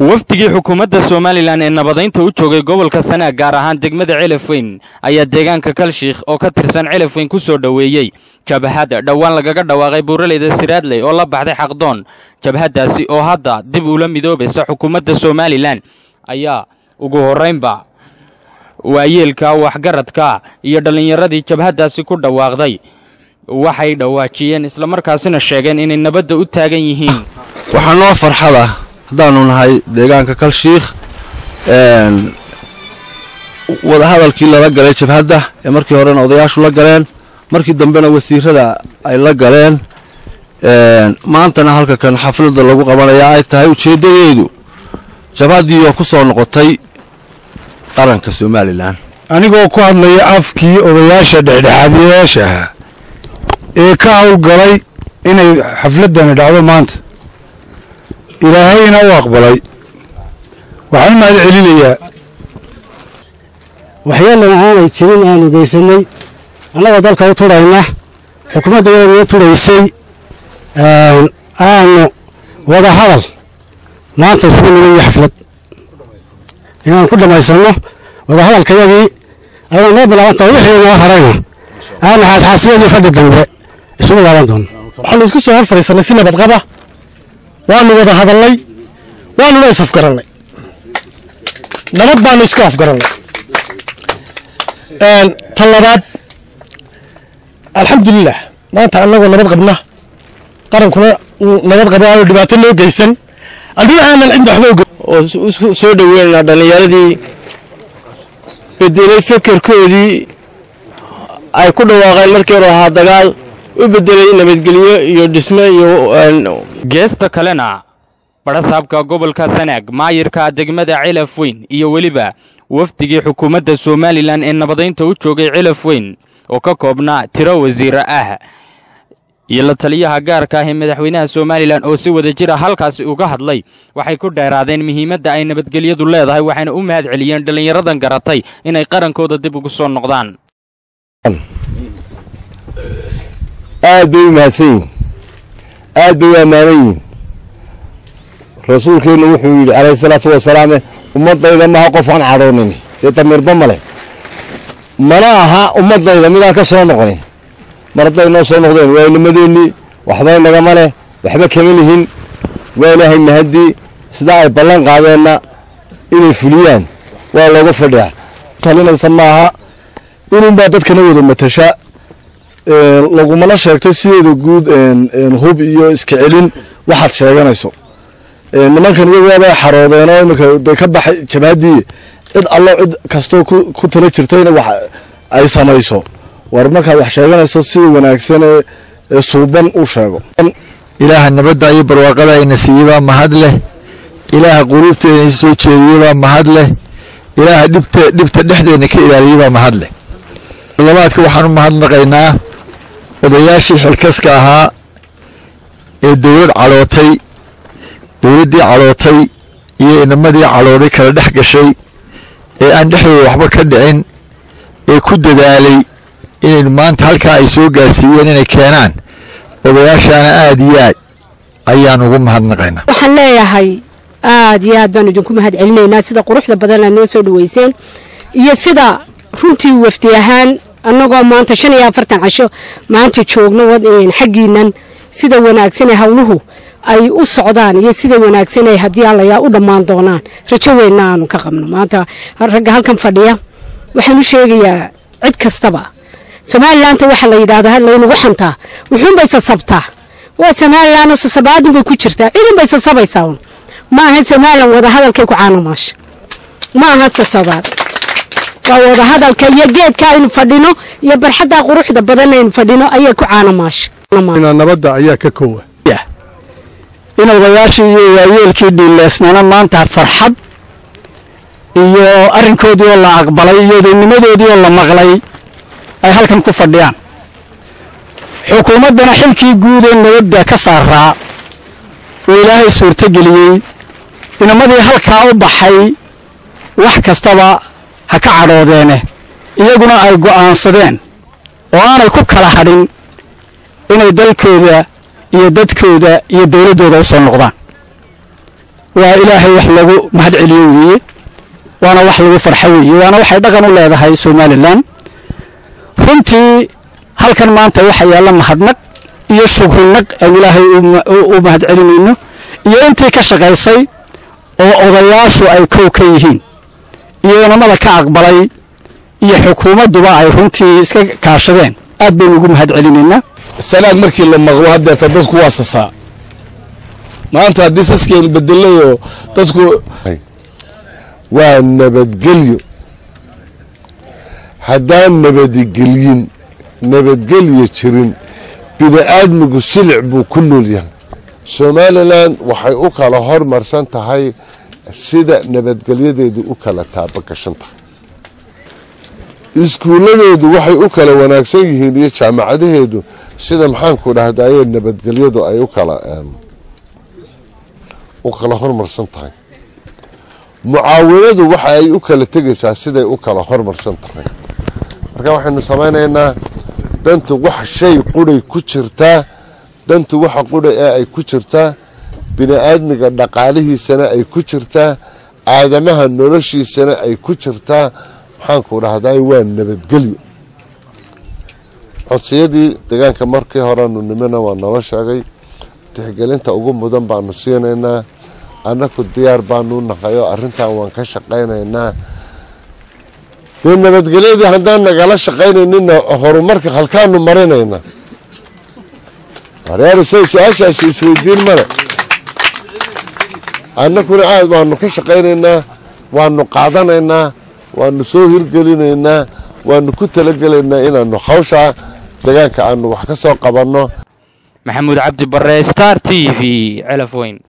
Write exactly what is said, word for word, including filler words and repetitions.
wafdigii xukuumadda Soomaaliland ee nabadeynta u joogay gobolka Sanaag gaar ahaan degmada Celafweyn ayaa deegaanka Kalshiikh oo ka tirsan Celafweyn ku soo dhaweeyay jabhada dhawaan lagaga dhawaaqay buuraleyda Siraadley oo la baxday xaqdoon jabhadaasi oo hadda dib u la midoobaysa xukuumadda Soomaaliland ayaa ugu horeynba waayeelka waxgaradka iyo dhalinyaradii jabhadaasi ku dhawaaqday waxay dhawaajiyeen isla markaasina sheegeen inay nabadda u taagan yihiin waxaan noo farxada haddaanu nahay deegaanka Kalshiikh een wada hadalkii lala galay jabhadda ee markii horena odayaashu la galeen markii dambena wasiirada ay la galeen een maantana halka kan xafladda lagu qabanaya ay tahay ujeedadeedu jabhaddii oo ku soo noqotay qaranka Soomaaliland anigoo ku hadlaya afkii odayaasha dhexdhexaadiyaasha ee ka hawlgalay inay xafladdan dhacdo maanta ilaahayna u aqbalay waxaan mahad celinayaa waxyaalaha aanay jirin aanu geysanay annaga dalka u turayna xukuumadda ee turaysay aanu wada hadal maanta isugu nimay xaflad inaan ku dhamaysano wada hadalkayagii ayaan noo bilaabanta wixii noo harayna aan xasaasiyadii fadhi dambe isugu laaban doono waxaan isku soo horfariisanay si nabad qaba waanu wada hadalnay waanu la isafgaranay nabad baanu isku afgaranay een talabaad alxamdulillah maanta annagoo nabad qabna qarankuna nabad qaba oo dhibaato loo geysan adii aanan cid waxba oo soo dhaweeyna dhalinyaradii bedelay fikirkoodii ay ku dhawaaqeen markii hore ahaa dagaal u bedelay nabadgelyo iyo dhisme iyo geesta kalena barasaabka gobolka Sanaag maayirka degmada Celafweyn iyo waliba wafdigii xukuumadda Soomaaliland ee nabadeynta u joogay Celafweyn oo ka koobnaa tiro wasiir ah iyo la taliyaha gaarka ah ee madaxweynaha Soomaaliland oo si wada jira halkaas uga hadlay waxay ku dheeraadeen muhiimadda ay nabadgelyadu leedahay waxayna u mahad celiyeen dhalinyaradan garatay inay qarankooda dib ugu soo noqdaan aad bay mahadsan aad bay amaanayeen rasuulkeenu wuxuu yiri alayhi salaatu wasalaam ummadayda ma qof aan cadoonin ee tamirba male mana aha ummadayda midaan ka soo noqonay marday noo soo noqdeen way nimadeeni waxba naga male waxba kama lihin waa ilaahay mahadi sida ay ballan qaadeenna inay fuliyaan waa looga fadhiyaa talinaysa maaha inuu baa dadkana wada matasha ee lagu mana sheegtay sideeda guud een hub iyo iska celin waxaad sheeganayso ee nimankan iyagu waa xaroodeen oo imika ka baxay jabhadii cid allo cid kasto ku tala jirtayna wax ay samayso war marka wax sheeganayso si wanaagsan ee suuban u sheego ilaaha nabadda iyo barwaaqada ay nasiiba mahad leh ilaaha qulubteena soo jeediyay mahad leh ilaaha dhibta dhibta dhexdeena ka ilaaliyay mahad leh labaadka waxaan u mahadnaqaynaa odayaashii xilkaska ahaa ee dawlad calootay dawladdii calootay iyo inamadii calooday kala dhex gashay ee aan dhexdooda waxba ka dhicin ee ku dadaalay inay maanta halkaa ay soo gaarsiiyeen inay keenaan odayaashaana aad iyo aad ayaan ugu mahadnaqaynaa waxaan leeyahay aad iyo aad baan idinku mahad celinaynaa sida quruxda badan aad noo soo dhaweyseen iyo sida runtii wafdi ahaan annagoo maanta shan iyo afartan casho maanta joogno wadeen xagiinan sida wanaagsan ee hawluhu ay u socdaan iyo sida wanaagsan ee hadii alla yaa u dhamaan doonaan rajo weyn aanu ka qabno maanta ragga halkan fadhiya waxaan u sheegayaa cid kastaba Soomaaliland waxa la yiraahdaa laynagu xantaa wuxuun bay sabtaa waa Soomaaliland sasabaadin bay ku jirtaa ciidan bay sasabaysaa ma aha Soomaaliland wada hadalkay ku caanamash ma aha sasabaad wada hadalka iyo geedka aynu fadhino iyo barxadda quruxda badan aynu fadhino ayaa ku caanamash ina nabadda ayaa ka koowa in odayaashii iyo waayeelkii dhiileysnana maanta farxad iyo arrinkoodii oo la aqbalay iyo nimadoodii oo la maqlay ay halkan ku fadhiyaan xukuumaddana xilkii guud ee nabadda ka saaraa oo ilaahay suurto geliyay inamadii halkaa u baxay wax kastaba ha ka cadhoodeene iyaguna ay go'aansadeen oo aanay ku kala hadhin inay dalkooda iyo dadkooda iyo dawladooda u soo noqdaan وإلهي وحلو مهد عليوي وأنا وحلو فرحوي وأنا وحي دقن ولا هذا هاي سومالي لان runtii halkan maanta waxa yaala mahadnaq iyo shukrunaq aan ilaahay u mahad celinayno iyo intii ka shaqeysay oo odayaashu ay kow ka yihiin iyo namada ka aqbalay iyo xukuumaduba ay runtii iska kaashadeen aad bay ugu mahad celinaynaa salaad markii la maqlo hadda dadku waa sasaa maanta hadii saskeen bedelayo dadku waa nabadgelyo haddaan nabadgelyin nabadgelyo jirin bini'aadmigu silic buu ku nool yahay somalilan waxay u kala hormarsan tahay sida nabadgelyadeedu u kala taabagashan tahay iskuulladeedu waxay u kala wanaagsan yihiin iyo jaamacadaheedu sida maxaanku dhahdaye nabadgelyadu ay u kala u kala hormarsan tahay mucaawinadu waxa ay u kala tegaysaa siday u kala hormarsan tahay marka waxaynu samaynaynaa dantu wax shay quday ku jirtaa dantu waxa quday ee ay ku jirtaa bini'aadmiga dhaqaalihiisana ay ku jirtaa aadamaha noloshiisana ay ku jirtaa maxaanku dhahdaay waa nabadgelyo codsiyadii deegaanka markii horenu nimana waa nala sheegay tixgelinta ugu mudan baanu siinaynaa annaku diyaar baanu nahayo arrintan waan ka shaqaynaynaa dee nabadgelyadii haddaan nagala shaqaynayninna horumarka halkaanu marinayna waryaarasay su-aashaasi isweydiin male annakuna aad waanu ka shaqaynaynaa waanu qaadanaynaa waanu soo hirgelinaynaa waanu ku talagelaynaa inaanu hawshaa deegaanka aanu wax ka soo qabanno maxamuud cabdi bare star t v Celaf Weyn.